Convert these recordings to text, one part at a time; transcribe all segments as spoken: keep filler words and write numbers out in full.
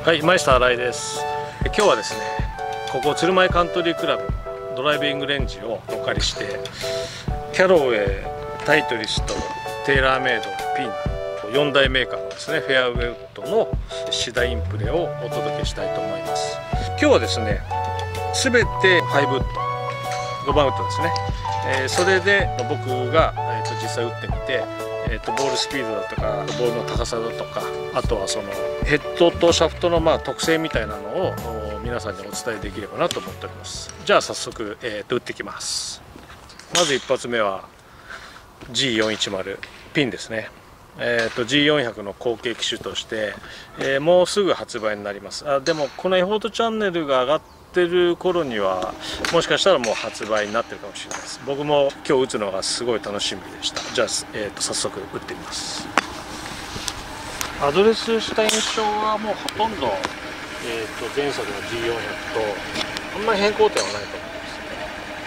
はい、マイスター新井です。今日はですね、ここ鶴舞カントリークラブドライビングレンジをお借りして、キャロウェイ、タイトリスト、テーラーメイド、ピンよん大メーカーのですね、フェアウェイウッドのシダインプレをお届けしたいと思います。今日はですね、すべてファイブウッド、ごばんウッドですね。えー、それで僕が、えー、と実際打ってみて、えー、とボールスピードだとかボールの高さだとか、あとはそのヘッドとシャフトのまあ特性みたいなのを皆さんにお伝えできればなと思っております。じゃあ早速、えー、と打っていきます。まず一発目は ジーよんひゃくじゅう ピンですね。えー、と ジーよんひゃく の後継機種として、えー、もうすぐ発売になります。あでもこのエフォートチャンネルが上がってる頃にはもしかしたらもう発売になってるかもしれないです。僕も今日打つのがすごい楽しみでした。じゃあ、えー、と早速打ってみます。アドレスした印象はもうほとんど、えー、と前作の ジーよんひゃく とあんまり変更点はないと思います。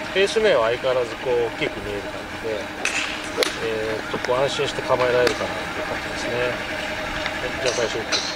フェース面は相変わらずこう大きく見える感じで、えー、とこう安心して構えられるかなという感じですね。じゃあ最初打ってみます。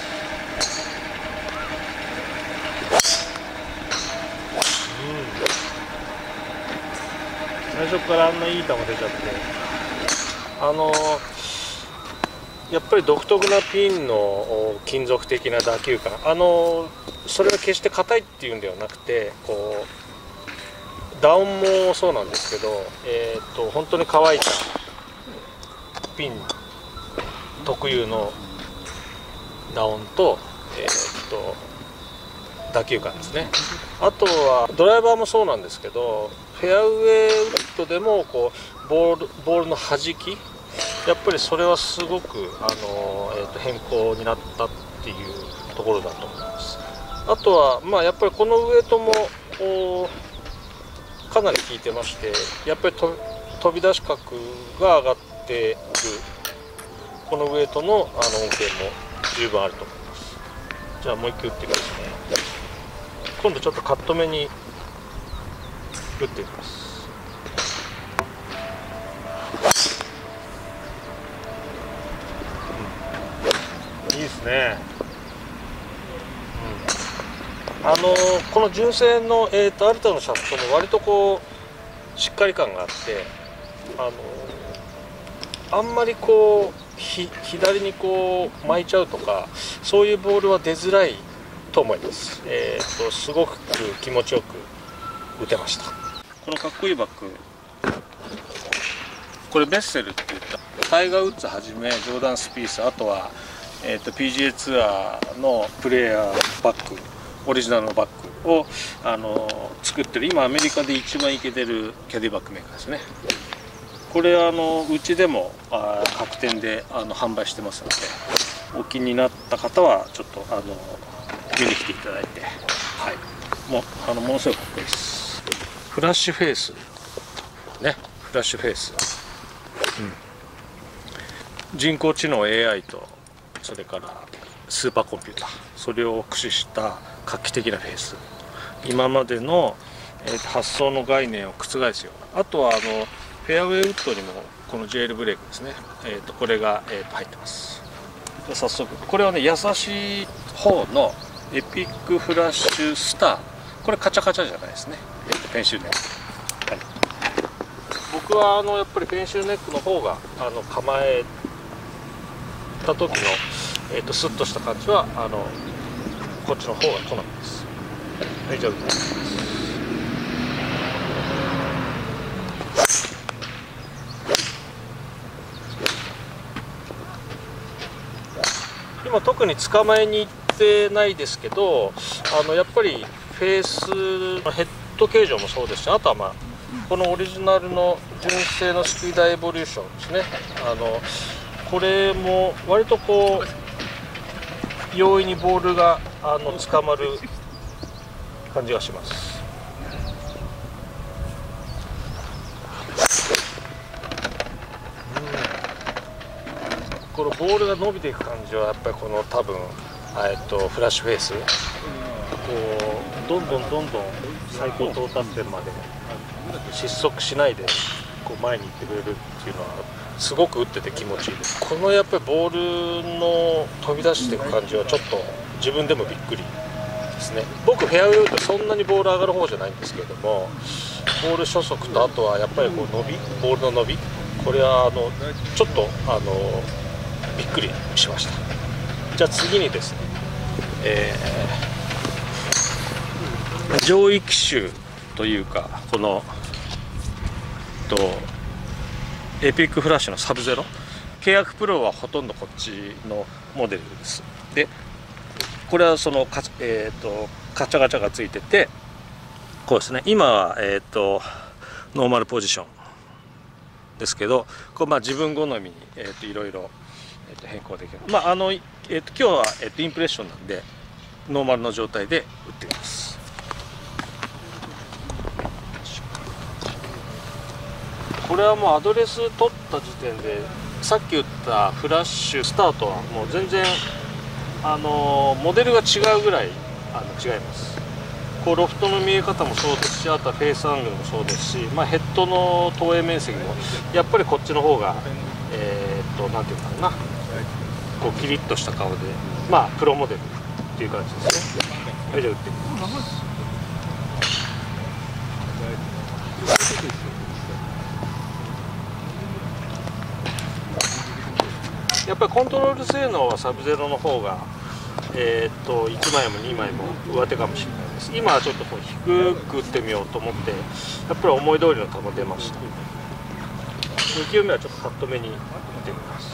最初からあんないい球出ちゃって、あのやっぱり独特なピンの金属的な打球感、あのそれは決して硬いっていうんではなくて、こうダウンもそうなんですけど、えー、と本当に乾いたピン特有のダウンと、えー、と打球感ですね。あとはドライバーもそうなんですけど、フェアウェイウッドでもこうボール、ボールの弾き、やっぱりそれはすごく、あの、えー、と変更になったっていうところだと思います。あとは、まあ、やっぱりこのウエイトもかなり効いてまして、やっぱりと飛び出し角が上がっているこのウエイトの、あの恩恵も十分あると思います。じゃあもう一回打ってみますね。今度ちょっとカット目に打っていきます。うん、いいですね。うん、あのこの純正の、えー、とアルタのシャフトも割とこうしっかり感があって、あのあんまりこうひ左にこう巻いちゃうとか、そういうボールは出づらいと思います。えー、とすごく気持ちよく打てました。このかっこいいバッグ、これベッセルって言ったタイガー・ウッズはじめジョーダン・スピース、あとは、えー、と ピージーエー ツアーのプレーヤーバッグ、オリジナルのバッグを、あの作ってる、今アメリカで一番イケてるキャディバッグメーカーですね。これあのうちでもあ各店であの販売してますので、お気になった方はちょっとあの見に来ていただいて、はい、もうあのものすごいかっこいいです。フラッシュフェイスね、フラッシュフェイス、うん、人工知能 エーアイ とそれからスーパーコンピューター、それを駆使した画期的なフェイス、今までの、えー、発想の概念を覆すような、あとはあのフェアウェイウッドにもこのジェールブレイクですね、えー、とこれが、えー、と入ってます。で早速これはね、優しい方のエピックフラッシュスター、これカチャカチャじゃないですね、えー、とペンシルネック、はい、僕はあのやっぱりペンシルネックの方があの構えた時の、えー、とスッとした感じはあのこっちの方が好みです。はい、じゃあ打ってみます。今特に捕まえに行ってないですけど、あのやっぱりフェースのヘッド形状もそうですし、あとはまあこのオリジナルの純正のスピーダーエボリューションですね、あのこれも割とこう容易にボールがあの捕まる感じがします。このボールが伸びていく感じはやっぱりこの多分、えっと、フラッシュフェイス、こうどんどんどんどん最高到達点まで失速しないでこう前に行ってくれるっていうのはすごく打ってて気持ちいいです。このやっぱりボールの飛び出していく感じはちょっと自分でもびっくりですね。僕フェアウェイってそんなにボール上がる方じゃないんですけれども、ボール初速とあとはやっぱりこう伸びボールの伸び、これはあのちょっとあのびっくりしました。じゃあ次にですね、えー、上位機種というかこのとエピックフラッシュのサブゼロ契約プロはほとんどこっちのモデルです。でこれはそのカ、えー、とカチャガチャがついてて、こうですね、今は、えー、とノーマルポジションですけど、こうまあ自分好みに、えー、といろいろ、えー、と変更できる。まああの、えー、と今日は、えー、とインプレッションなんでノーマルの状態で打っています。これはもうアドレス取った時点でさっき打ったフラッシュスタートはもう全然あのモデルが違うぐらいあの違います。こうロフトの見え方もそうですし、あとはフェースアングルもそうですし、まあ、ヘッドの投影面積もやっぱりこっちの方がえー、っとなんていうかな、こうキリッとした顔で、まあプロモデルっていう感じですね。はい、じゃあ打ってみます。やっぱりコントロール性能はサブゼロの方が、えー、っといちまいもにまいも上手かもしれないです。今はちょっとこう低く打ってみようと思ってやっぱり思い通りの球出ました。に球目はちょっとカット目に打ってみます。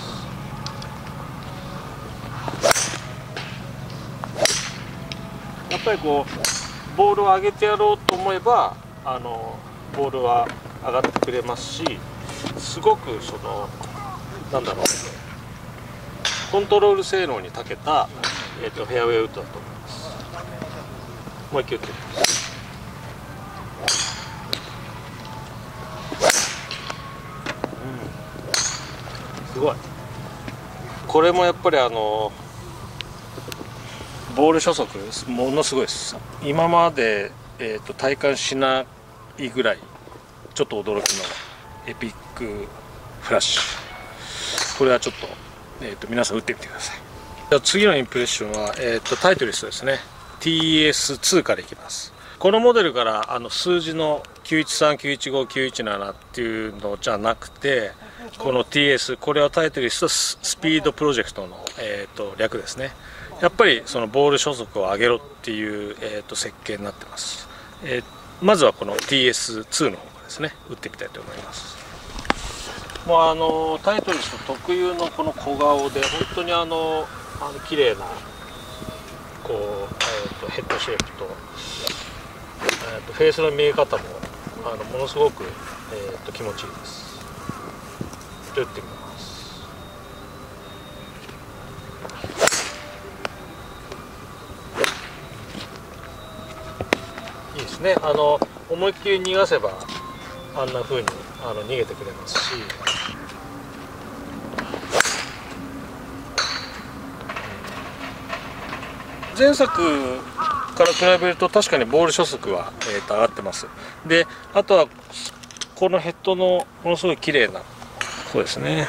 やっぱりこうボールを上げてやろうと思えばあのボールは上がってくれますし、すごくそのなんだろうコントロール性能に長けた、えー、とフェアウェイウッドだと思います。もう一球打ってみます。うん、すごい。これもやっぱりあのボール初速ものすごいです。今まで、えー、と体感しないぐらいちょっと驚きのエピックフラッシュ。これはちょっとえー、と皆さん打ってみてください。じゃあ次のインプレッションは、えー、とタイトリストですね。 ティーエスツー からいきます。このモデルからあの数字のきゅういちさん、きゅういちご、きゅういちななっていうのじゃなくて、この ティーエス これはタイトリストスピードプロジェクトの、えー、と略ですね。やっぱりそのボール初速を上げろっていう、えー、と設計になってます。えー、まずはこの ティーエスツー の方からですね打ってみたいと思います。もうあのタイトリスト特有のこの小顔で本当にあのあの綺麗なこう、えー、とヘッドシェイプと、えー、とフェースの見え方もあのものすごく、えー、と気持ちいいです。打ってみます。いいですね。あの思いっきり逃がせばあんな風にあの逃げてくれますし、前作から比べると確かにボール初速は、えー、と上がってます。であとはこのヘッドのものすごい綺麗なこうですね、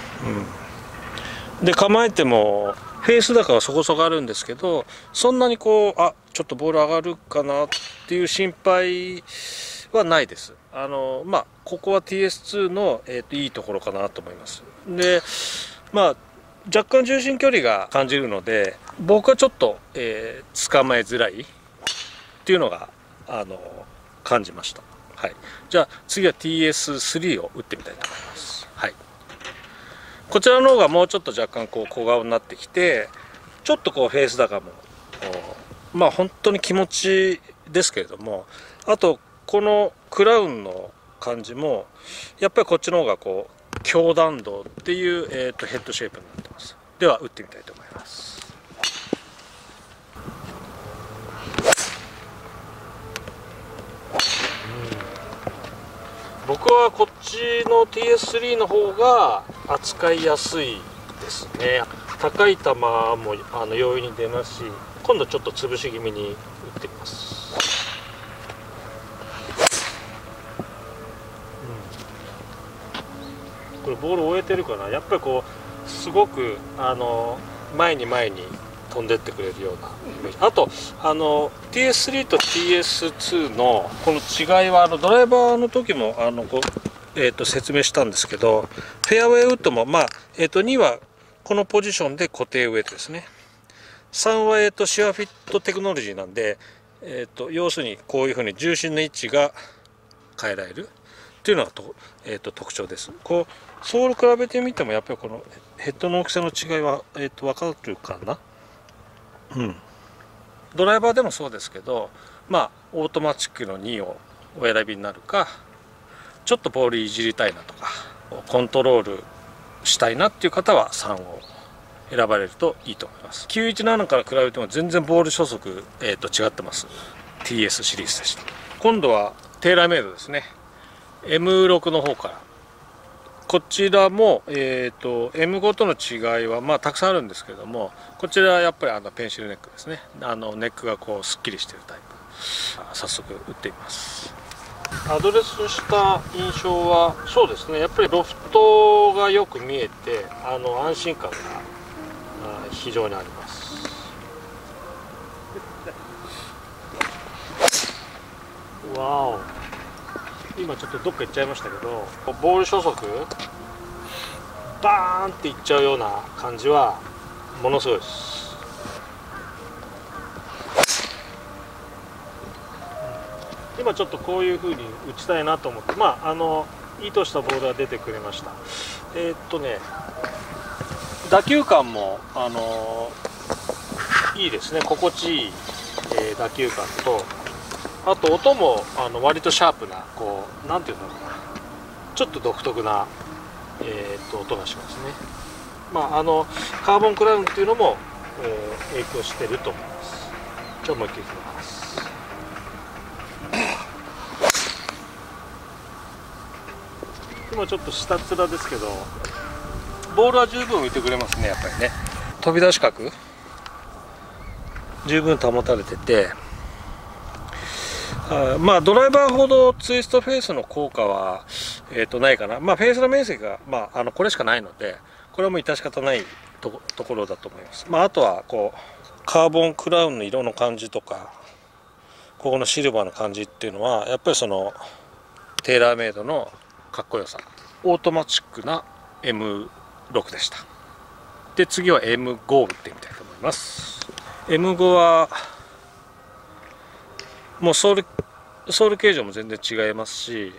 うん、で構えてもフェース高はそこそこあるんですけど、そんなにこうあちょっとボール上がるかなっていう心配はないです。あのまあここは ティーエスツー の、えー、といいところかなと思います。でまあ若干重心距離が感じるので僕はちょっと、えー、捕まえづらいっていうのがあの感じました。はい、じゃあ次は ティーエススリー を打ってみたいと思います。はい、こちらの方がもうちょっと若干こう小顔になってきて、ちょっとこうフェース高もまあ本当に気持ちいいですけれども、あとこのクラウンの感じもやっぱりこっちの方がこう強弾道っていう、えー、とヘッドシェイプになってます。では打ってみたいと思います。僕はこっちの ティーエススリー の方が扱いやすいですね。高い球もあの容易に出ますし、今度ちょっと潰し気味に打ってみます。これボール終えてるかな。やっぱりこうすごくあの前に前に飛んでってくれるようなイメージ。あとあの ティーエススリー と ティーエスツー のこの違いはあのドライバーの時もあのご、えー、と説明したんですけど、フェアウェイウッドも、まあえー、とにはこのポジションで固定ウエイトですね。さんは、えー、とシュアフィットテクノロジーなんで、えー、と要するにこういうふうに重心の位置が変えられるっていうのがと、えー、と特徴です。こうソール比べてみてもやっぱりこのヘッドの大きさの違いは、えー、と分かるかな。うん、ドライバーでもそうですけど、まあオートマチックのにをお選びになるか、ちょっとボールいじりたいなとかコントロールしたいなっていう方はさんを選ばれるといいと思います。きゅういちななから比べても全然ボール初速、えー、と違ってます。 ティーエス シリーズでした。今度はテーラーメイドですね。 エムシックス の方から、こちらも、えー、と エムファイブ との違いはまあたくさんあるんですけども、こちらはやっぱりあのペンシルネックですね。あのネックがこうすっきりしているタイプ、早速打ってみます。アドレスした印象はそうですね、やっぱりロフトがよく見えて、あの安心感が非常にあります。わお、今ちょっとどっか行っちゃいましたけど、ボール初速バーンっていっちゃうような感じはものすごいです。今ちょっとこういう風に打ちたいなと思って、まああの意図したボールが出てくれました。えー、っとね打球感もあのいいですね。心地いい、えー、打球感と、あと音もあの割とシャープな、こうなんていうんだろうな、ちょっと独特な、えー、と音がしますね。まああのカーボンクラウンっていうのも、えー、影響してると思います。じゃあもう一回いきます。今ちょっと下っ面ですけど、ボールは十分浮いてくれますね。やっぱりね、飛び出し角十分保たれてて、あまあドライバーほどツイストフェースの効果は、えー、とないかな。まあフェースの面積が、まあ、あのこれしかないので、これはもう致し方ない と, ところだと思います。まあ、あとはこうカーボンクラウンの色の感じとか、ここのシルバーの感じっていうのはやっぱりそのテーラーメイドのかっこよさ。オートマチックな エムシックス でした。で次は エムファイブ 打ってみたいと思います。 エムファイブ はもうソールソール形状も全然違いますし、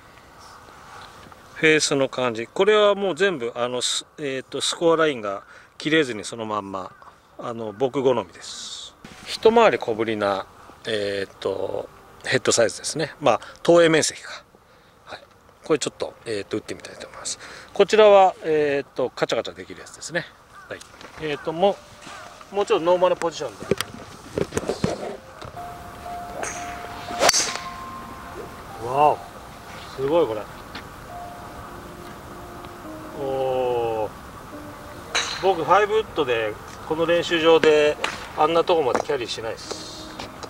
フェースの感じ、これはもう全部あの、えー、とスコアラインが切れずにそのまんま、あの僕好みです。一回り小ぶりな、えー、とヘッドサイズですね。まあ投影面積が、はい、これちょっと、えー、と打ってみたいと思います。こちらは、えー、とカチャカチャできるやつですね。はい、えー、とももうちょっとノーマルポジションで打ってます。わお、すごいこれ。おー、僕ファイブウッドでこの練習場であんなとこまでキャリーしないです。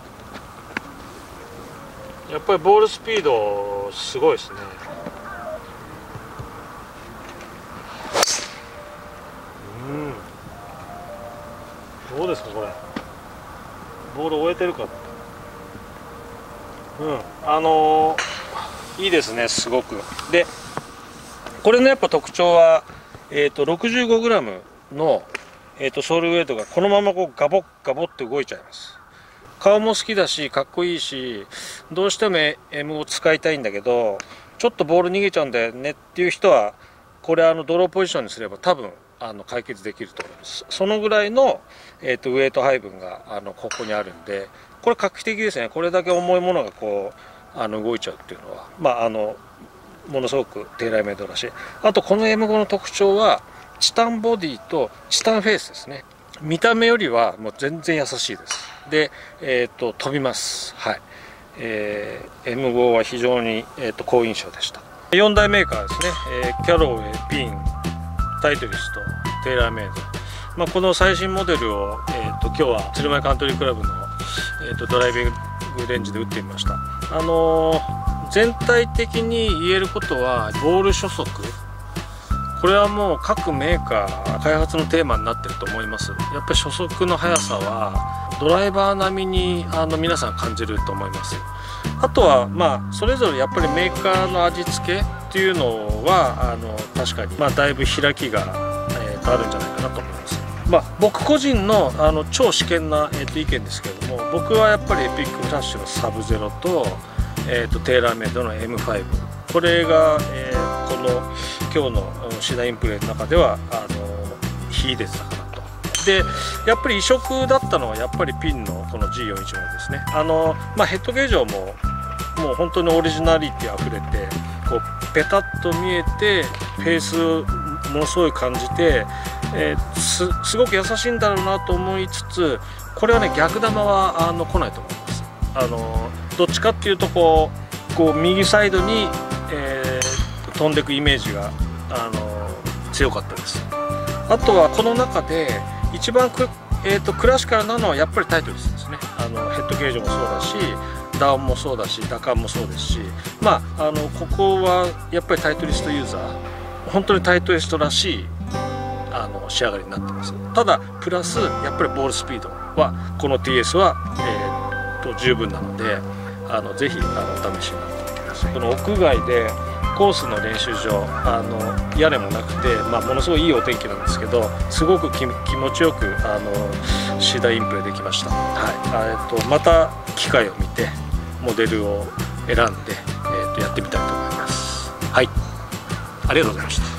やっぱりボールスピードすごいですね。うん、どうですかこれ、ボール終えてるか。うん、あのー、いいですね、すごく。でこれのやっぱ特徴は、えー、と ろくじゅうごグラム の、えー、とソールウェイトがこのままこうガボッガボッって動いちゃいます。顔も好きだしかっこいいし、どうしても エム を使いたいんだけどちょっとボール逃げちゃうんだよねっていう人は、これあのドローポジションにすれば多分あの解決できると思います。そのぐらいの、えー、とウエイト配分があのここにあるんで、これ画期的ですね。これだけ重いものがこうあの動いちゃうっていうのは、まああのものすごくテーラーメイドだし、あとこの エムファイブ の特徴はチタンボディとチタンフェイスですね。見た目よりはもう全然優しいです。で、えー、と飛びます。はい、えー、エムファイブ は非常に、えー、と好印象でした。よん大メーカーですね、えー、キャロウェイ、ピン、タイトリスト、テーラーメイド、まあ、この最新モデルを、えー、と今日は鶴舞カントリークラブの、えー、とドライビングレンジで打ってみました。あのー全体的に言えることは、ボール初速、 これはもう各メーカー開発のテーマになってると思います。やっぱり初速の速さはドライバー並みにあの皆さん感じると思います。あとはまあそれぞれやっぱりメーカーの味付けっていうのはあの確かにまあだいぶ開きが、えー、とあるんじゃないかなと思います。まあ、僕個人のあの超試験な、えー、と意見ですけれども、僕はやっぱりエピックフラッシュのサブゼロと、えー、とテーラーメイドの エムファイブ、 これが、えー、この今日のシダインプレーの中ではあの秀でてたかなと。でやっぱり異色だったのはやっぱりピンのこの ジーよんひゃくじゅうですね。あの、まあ、ヘッドゲージももう本当にオリジナリティあふれて、こうペタッと見えてフェースをものすごい感じて、えー、す, すごく優しいんだろうなと思いつつ、これはね逆球はあの来ないと思います。あのどっちかっていうとこうこう右サイドに、えー、飛んでいくイメージがあの強かったです。あとはこの中で一番ク、えー、とクラシカルなのはやっぱりタイトリスですね。あのヘッドゲージもそうだし、ダウンもそうだし、打感もそうですし、まあ、あのここはやっぱりタイトリストユーザー、本当にタイトリストらしいあの仕上がりになってます。ただプラスやっぱりボールスピードはこの ティーエス は、えー、と十分なので、あのぜひあのお試しになってみてください。この屋外でコースの練習場、あの屋根もなくて、まあ、ものすごいいいお天気なんですけど、すごく気持ちよくあのシダインプレーできました。はい、えー、とまた機会を見てモデルを選んで、えー、とやってみたいと思います。はい、ありがとうございました。